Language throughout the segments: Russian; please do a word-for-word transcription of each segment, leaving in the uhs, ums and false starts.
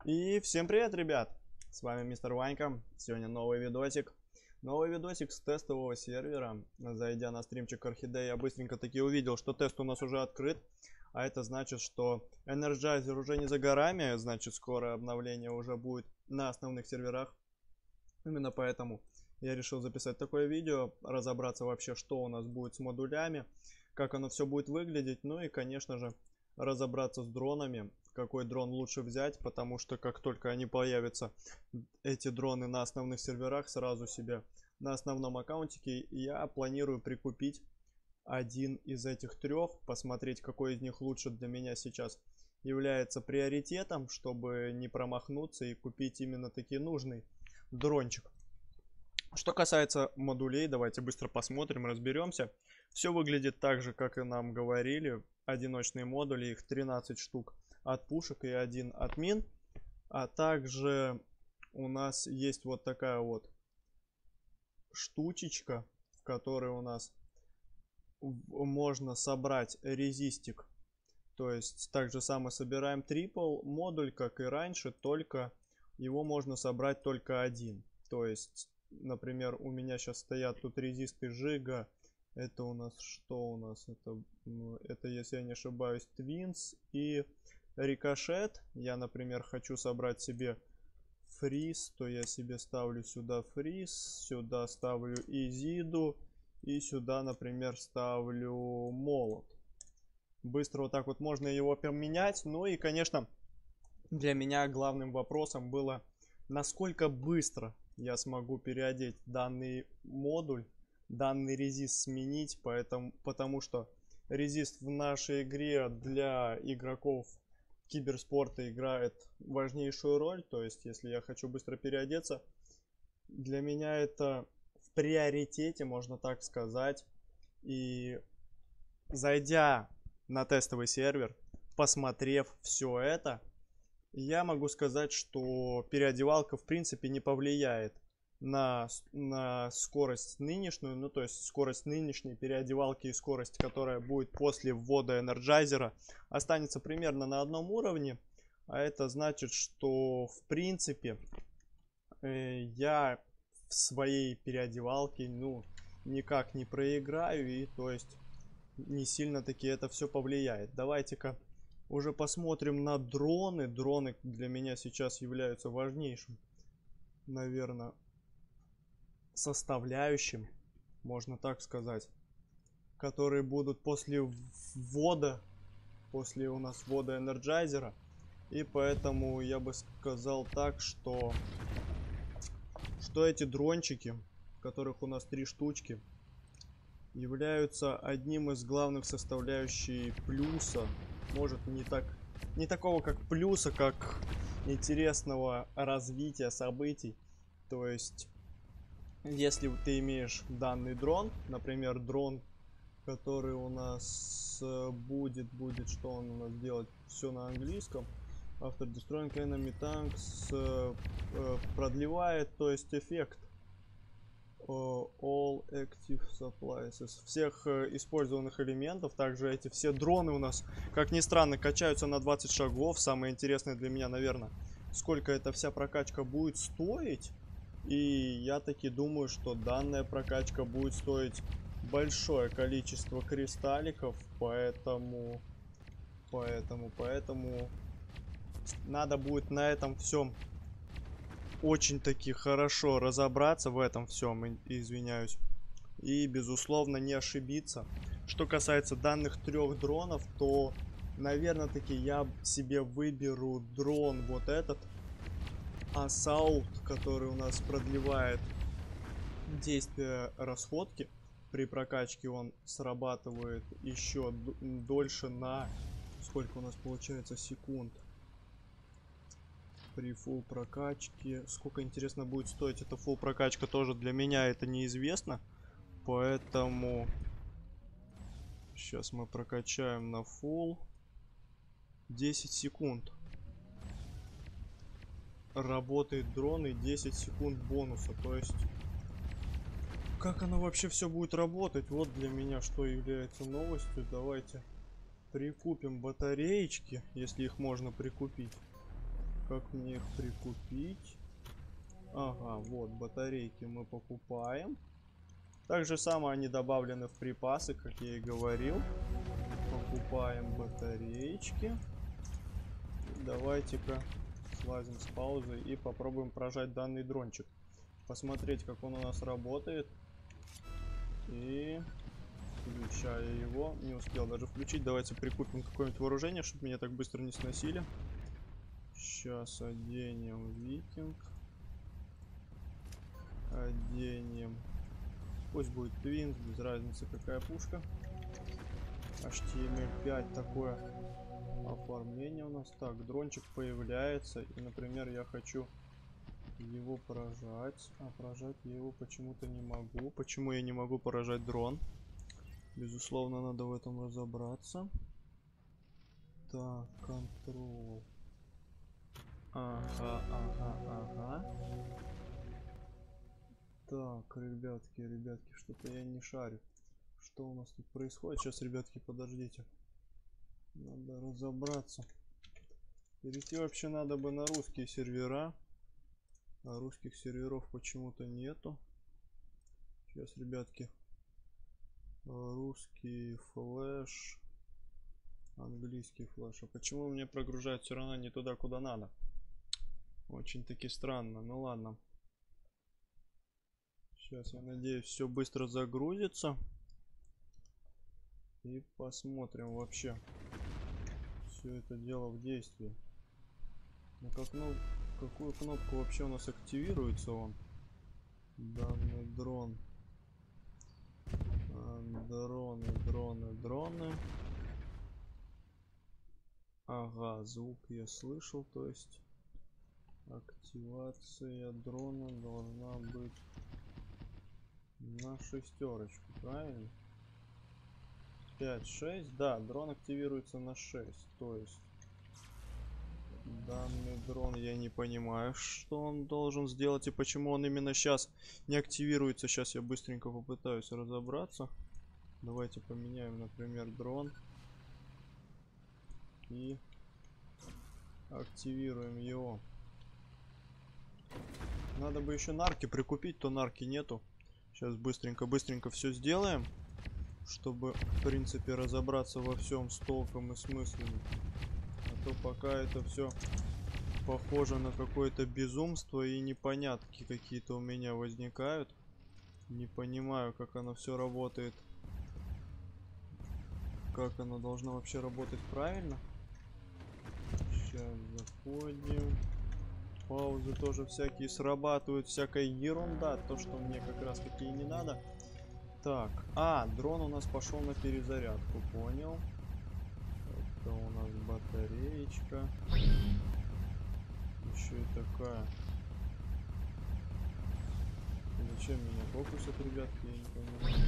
И всем привет, ребят! С вами мистер Ванька. Сегодня новый видосик. Новый видосик с тестового сервера. Зайдя на стримчик Орхидеи, я быстренько таки увидел, что тест у нас уже открыт. А это значит, что Energizer уже не за горами. Значит, скоро обновление уже будет на основных серверах. Именно поэтому я решил записать такое видео. Разобраться вообще, что у нас будет с модулями. Как оно все будет выглядеть. Ну и, конечно же, разобраться с дронами, какой дрон лучше взять, потому что как только они появятся, эти дроны на основных серверах, сразу себе на основном аккаунтике, я планирую прикупить один из этих трех, посмотреть, какой из них лучше для меня сейчас является приоритетом, чтобы не промахнуться и купить именно таки нужный дрончик. Что касается модулей, давайте быстро посмотрим, разберемся. Все выглядит так же, как и нам говорили. Одиночные модули, их тринадцать штук от пушек и один от мин. А также у нас есть вот такая вот штучечка, в которой у нас можно собрать резистик. То есть так же самое собираем трипл модуль, как и раньше, только его можно собрать только один. То есть, например, у меня сейчас стоят тут резисты Жига. Это у нас что у нас? Это, это если я не ошибаюсь, Твинс и Рикошет. Я, например, хочу собрать себе фриз, то я себе ставлю сюда фриз, сюда ставлю Изиду и сюда, например, ставлю молот. Быстро вот так вот можно его поменять. Ну и, конечно, для меня главным вопросом было, насколько быстро я смогу переодеть данный модуль, данный резист сменить, поэтому, потому что резист в нашей игре для игроков киберспорта играет важнейшую роль. То есть, если я хочу быстро переодеться, для меня это в приоритете, можно так сказать. И зайдя на тестовый сервер, посмотрев все это, я могу сказать, что переодевалка в принципе не повлияет на, на скорость нынешнюю, ну то есть скорость нынешней переодевалки и скорость, которая будет после ввода энерджайзера, останется примерно на одном уровне. А это значит, что в принципе э, я в своей переодевалке ну никак не проиграю, и то есть не сильно таки это все повлияет. Давайте-ка уже посмотрим на дроны. Дроны для меня сейчас являются важнейшим, наверное, составляющим, можно так сказать, которые будут после ввода, после у нас ввода энерджайзера. И поэтому я бы сказал так, что, что эти дрончики, которых у нас три штучки, являются одним из главных составляющих плюса. Может не так, не такого как плюса, как интересного развития событий. То есть, если ты имеешь данный дрон, например, дрон, который у нас будет, будет, что он у нас делать, все на английском. After destroying enemy tanks э, э, продлевает, то есть эффект all active supplies из всех э, использованных элементов. Также эти все дроны у нас, как ни странно, качаются на двадцать шагов. Самое интересное для меня, наверное, сколько эта вся прокачка будет стоить. И я таки думаю, что данная прокачка будет стоить большое количество кристалликов, поэтому поэтому поэтому надо будет на этом всем очень таки хорошо разобраться, в этом всем, извиняюсь, и безусловно не ошибиться. Что касается данных трех дронов, то наверное таки я себе выберу дрон вот этот Assault, который у нас продлевает действие расходки. При прокачке он срабатывает еще дольше на сколько у нас получается секунд. При фулл прокачке. Сколько, интересно, будет стоить эта фулл прокачка, тоже для меня это неизвестно. Поэтому сейчас мы прокачаем на фулл. десять секунд. Работает дрон и десять секунд бонуса. То есть, как оно вообще все будет работать? Вот для меня что является новостью. Давайте прикупим батареечки, если их можно прикупить. как мне их прикупить? Ага, вот, батарейки мы покупаем. Так же самое они добавлены в припасы, как я и говорил. Покупаем батареечки. Давайте-ка слазим с паузы и попробуем прожать данный дрончик. Посмотреть, как он у нас работает. И включая его. Не успел даже включить. Давайте прикупим какое-нибудь вооружение, чтобы меня так быстро не сносили. Сейчас оденем викинг. Оденем. Пусть будет Твинс, без разницы какая пушка. эйч ти эм эль пять такое оформление у нас. Так, дрончик появляется. И, например, я хочу его поражать. А поражать я его почему-то не могу. Почему я не могу поражать дрон? Безусловно, надо в этом разобраться. Так, контрол. Ага, ага, ага. Так, ребятки, ребятки, что-то я не шарю. Что у нас тут происходит? Сейчас, ребятки, подождите. Надо разобраться. Перейти вообще надо бы на русские сервера. А русских серверов почему-то нету. Сейчас, ребятки. Русский флеш. Английский флеш. А почему мне прогружать все равно не туда, куда надо? Очень-таки странно. Ну ладно. Сейчас, я надеюсь, все быстро загрузится. И посмотрим вообще все это дело в действии. Ну, как, ну, какую кнопку вообще у нас активируется он? Данный дрон. А, дроны, дроны, дроны. Ага, звук я слышал, то есть активация дрона должна быть на шестерочку, правильно? пять шесть, да, дрон активируется на шесть, то есть данный дрон, я не понимаю, что он должен сделать и почему он именно сейчас не активируется. Сейчас я быстренько попытаюсь разобраться. Давайте поменяем, например, дрон и активируем его. Надо бы еще нарки прикупить, то нарки нету. Сейчас быстренько-быстренько все сделаем, чтобы, в принципе, разобраться во всем с толком и смыслом. А то пока это все похоже на какое-то безумство и непонятки какие-то у меня возникают. Не понимаю, как оно все работает. Как оно должно вообще работать правильно. Сейчас заходим. Паузы тоже всякие срабатывают. Всякая ерунда. То, что мне как раз таки и не надо. Так. А, дрон у нас пошел на перезарядку. Понял. Это у нас батареечка. Еще и такая. Зачем меня фокусят, ребятки? Я не понимаю.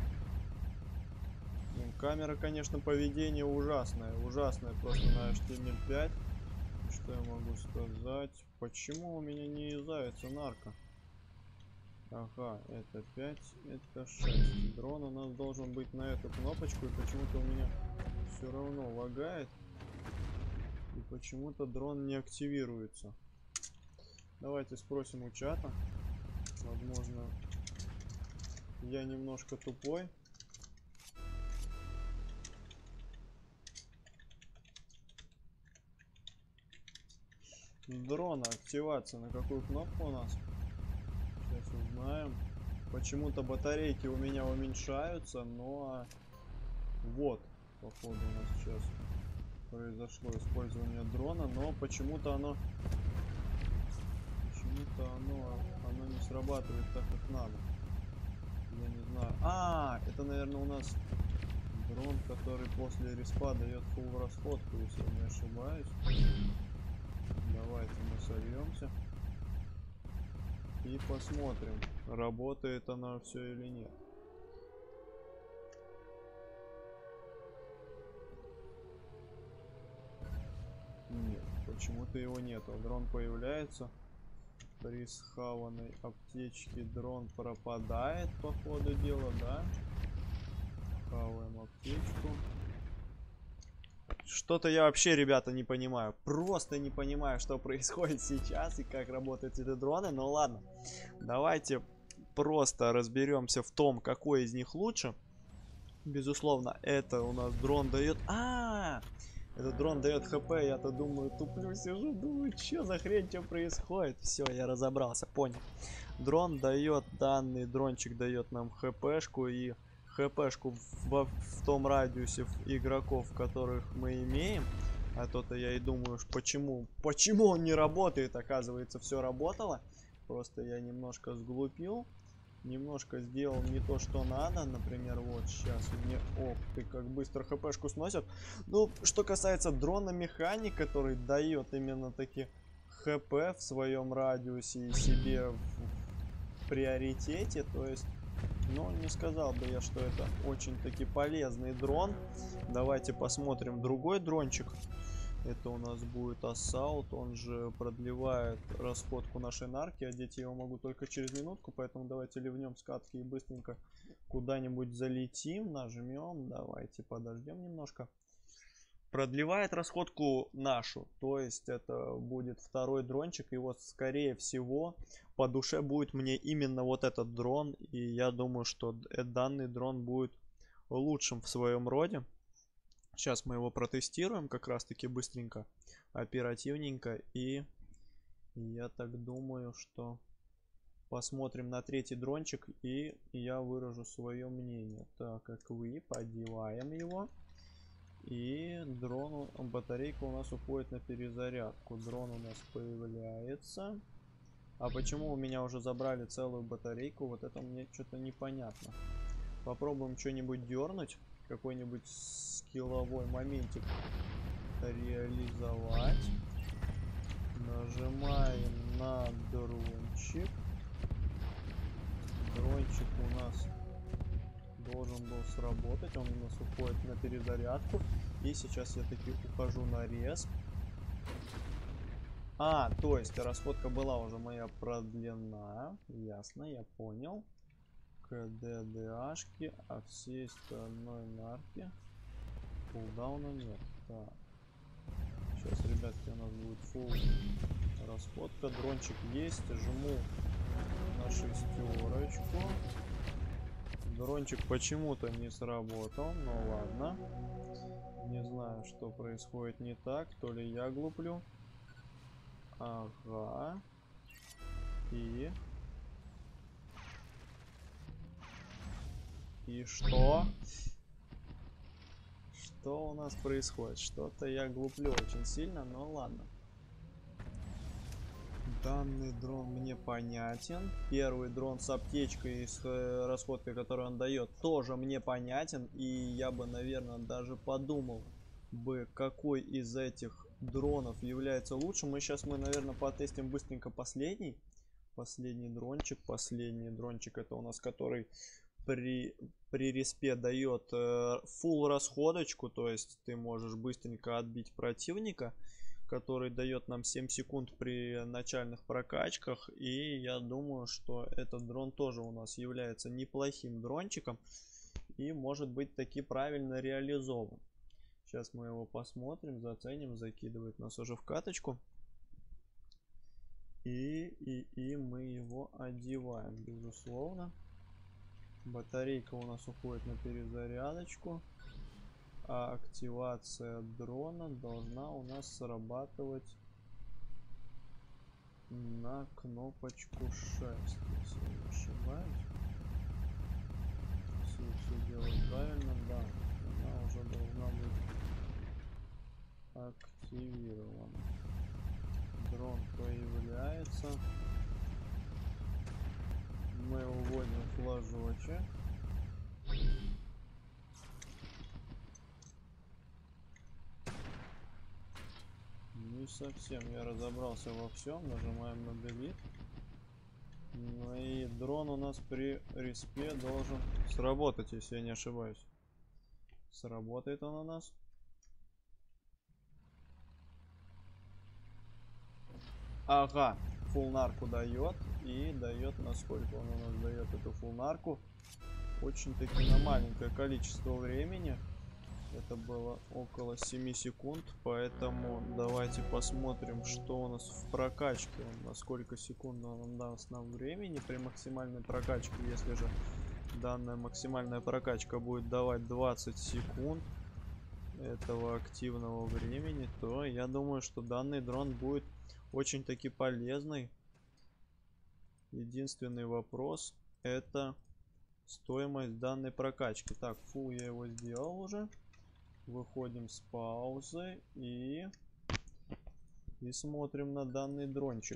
Блин, камера, конечно, поведение ужасное. Ужасное просто на эйч ти эм эль пять. Что я могу сказать? Почему у меня не юзается нарко? Ага, это пять, это шесть. Дрон у нас должен быть на эту кнопочку, и почему-то у меня все равно лагает. И почему-то дрон не активируется. Давайте спросим у чата. Возможно, я немножко тупой. Дрона активация на какую кнопку у нас? Сейчас узнаем. Почему-то батарейки у меня уменьшаются, но вот, походу, у нас сейчас произошло использование дрона, но почему-то оно почему-то оно оно не срабатывает так, как надо. Я не знаю. А, это, наверное, у нас дрон, который после респа дает фулл расходку, если я не ошибаюсь. Давайте мы сольемся и посмотрим, работает она все или нет. Нет, почему-то его нету. Дрон появляется. При схаванной аптечке дрон пропадает по ходу дела, да? Хаваем аптечку. Что-то я вообще, ребята, не понимаю. Просто не понимаю, что происходит сейчас и как работают эти дроны. Ну ладно, давайте просто разберемся в том, какой из них лучше. Безусловно, это у нас дрон дает... А, -а, -а! Этот дрон дает хп, я-то думаю, туплю, сижу, думаю, что за хрень, что происходит. Все, я разобрался, понял. Дрон дает, данный дрончик дает нам хпшку и хпшку в, в том радиусе игроков, которых мы имеем. А то-то я и думаю, почему, почему он не работает, оказывается, все работало. Просто я немножко сглупил. Немножко сделал не то, что надо. Например, вот сейчас мне... Ох ты, как быстро хпшку сносят. Ну, что касается дрона-механик, который дает именно таки хп в своем радиусе и себе в, в приоритете, то есть... Ну, не сказал бы я, что это очень-таки полезный дрон. Давайте посмотрим другой дрончик. Это у нас будет Assault, он же продлевает расходку нашей нарки. Одеть я его могу только через минутку, поэтому давайте ливнем с катки и быстренько куда-нибудь залетим. Нажмем, давайте подождем немножко. Продлевает расходку нашу, то есть это будет второй дрончик. И вот скорее всего по душе будет мне именно вот этот дрон. И я думаю, что данный дрон будет лучшим в своем роде. Сейчас мы его протестируем как раз таки быстренько, оперативненько. И я так думаю, что посмотрим на третий дрончик и я выражу свое мнение. Так, как вы, подеваем его. И дрон, батарейка у нас уходит на перезарядку. Дрон у нас появляется. А почему у меня уже забрали целую батарейку? Вот это мне что-то непонятно. Попробуем что-нибудь дернуть. Какой-нибудь скилловой моментик реализовать. Нажимаем на дрончик. Дрончик у нас должен был сработать. Он у нас уходит на перезарядку. И сейчас я таки ухожу на рез. А, то есть расходка была уже моя продлена. Ясно, я понял. КДДашки, а всей остальной нарки кулдауна нет. Так. Сейчас, ребятки, у нас будет фулл расходка. Дрончик есть. Жму на шестерочку. Дрончик почему-то не сработал. Ну ладно. Не знаю, что происходит не так. То ли я глуплю. Ага. И... И что? Что у нас происходит? Что-то я глуплю очень сильно, но ладно. Данный дрон мне понятен. Первый дрон с аптечкой и с э, расходкой, которую он дает, тоже мне понятен. И я бы, наверное, даже подумал бы, какой из этих дронов является лучшим. Мы сейчас, мы, наверное, потестим быстренько последний. Последний дрончик. Последний дрончик, это у нас который... При, при респе дает э, full расходочку, то есть ты можешь быстренько отбить противника, который дает нам семь секунд при начальных прокачках. И я думаю, что этот дрон тоже у нас является неплохим дрончиком и может быть таки правильно реализован. Сейчас мы его посмотрим, заценим, закидывает нас уже в каточку. И, и, и мы его одеваем, безусловно. Батарейка у нас уходит на перезарядочку. А активация дрона должна у нас срабатывать на кнопочку шесть, если я не ошибаюсь. Все, все делаю правильно, да. Она уже должна быть активирована. Дрон появляется. Мы уводим флажочек. Не совсем я разобрался во всем. Нажимаем на Delete. Ну и дрон у нас при респе должен сработать, если я не ошибаюсь. Сработает он у нас. Ага, фулл нарку дает. И дает, насколько он у нас дает эту фулл нарку. Очень-таки на маленькое количество времени. Это было около семи секунд, поэтому давайте посмотрим, что у нас в прокачке. На сколько секунд он даст нам времени при максимальной прокачке. Если же данная максимальная прокачка будет давать двадцать секунд этого активного времени, то я думаю, что данный дрон будет очень таки полезный. Единственный вопрос — это стоимость данной прокачки. Так, фу, я его сделал уже. Выходим с паузы и и смотрим на данный дрончик.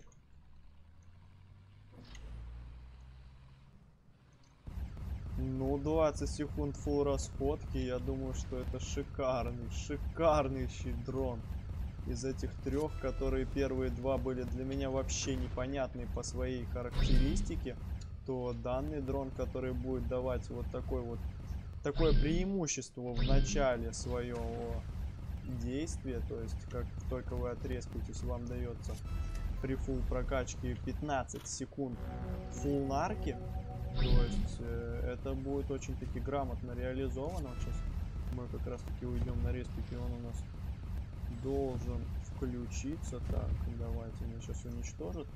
Ну, двадцать секунд фулл расходки. Я думаю, что это шикарный, шикарнейший дрон. Из этих трех, которые первые два были для меня вообще непонятны по своей характеристике, то данный дрон, который будет давать вот такой вот такое преимущество в начале своего действия, то есть как только вы отреспитесь, вам дается при фулл прокачке пятнадцать секунд фулл нарки, то есть э, это будет очень таки грамотно реализовано. Сейчас мы как раз таки уйдем на респик, и он у нас должен включиться. Так, давайте, меня сейчас уничтожит.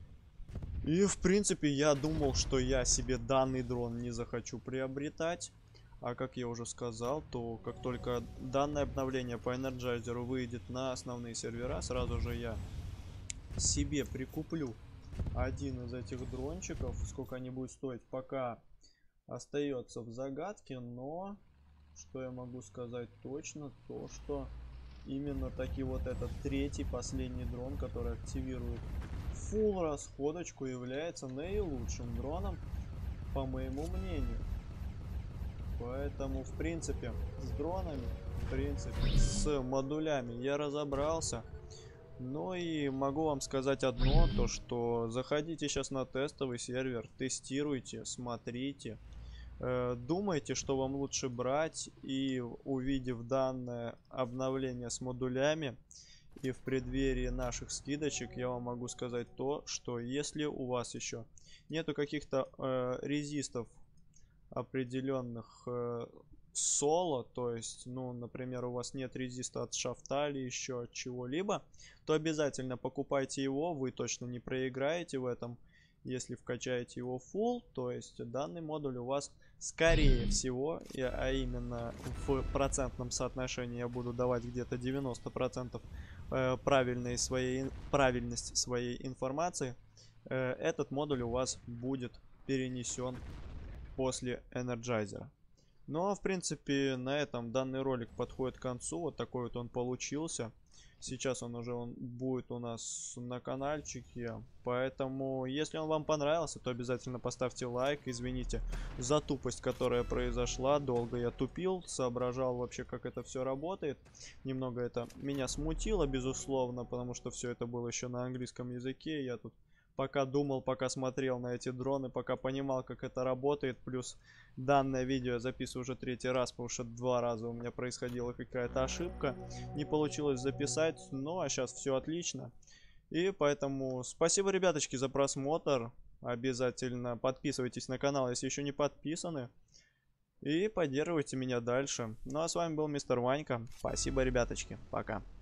И в принципе я думал, что я себе данный дрон не захочу приобретать. А как я уже сказал, то как только данное обновление по Энерджайзеру выйдет на основные сервера, сразу же я себе прикуплю один из этих дрончиков. Сколько они будут стоить, пока остается в загадке, но что я могу сказать точно, то что именно таки вот этот третий, последний дрон, который активирует фулл расходочку, является наилучшим дроном, по моему мнению. Поэтому, в принципе, с дронами, в принципе, с модулями я разобрался. Ну и могу вам сказать одно, то что заходите сейчас на тестовый сервер, тестируйте, смотрите, э, думайте, что вам лучше брать, и увидев данное обновление с модулями и в преддверии наших скидочек, я вам могу сказать то, что если у вас еще нету каких-то э, резистов определенных э, соло, то есть, ну, например, у вас нет резиста от шафта или еще от чего-либо, то обязательно покупайте его, вы точно не проиграете в этом. Если вкачаете его full, то есть данный модуль у вас скорее всего, а именно в процентном соотношении я буду давать где-то девяносто процентов правильной своей, правильность своей информации, этот модуль у вас будет перенесен после Энерджайзера. Ну а в принципе на этом данный ролик подходит к концу. Вот такой вот он получился. Сейчас он уже он будет у нас на каналчике. Поэтому если он вам понравился, то обязательно поставьте лайк. Извините за тупость, которая произошла. Долго я тупил, соображал вообще, как это все работает. Немного это меня смутило, безусловно, потому что все это было еще на английском языке. Я тут пока думал, пока смотрел на эти дроны, пока понимал, как это работает. Плюс данное видео я записываю уже третий раз, потому что два раза у меня происходила какая-то ошибка. Не получилось записать, ну а сейчас все отлично. И поэтому спасибо, ребяточки, за просмотр. Обязательно подписывайтесь на канал, если еще не подписаны. И поддерживайте меня дальше. Ну а с вами был мистер Ванька. Спасибо, ребяточки. Пока.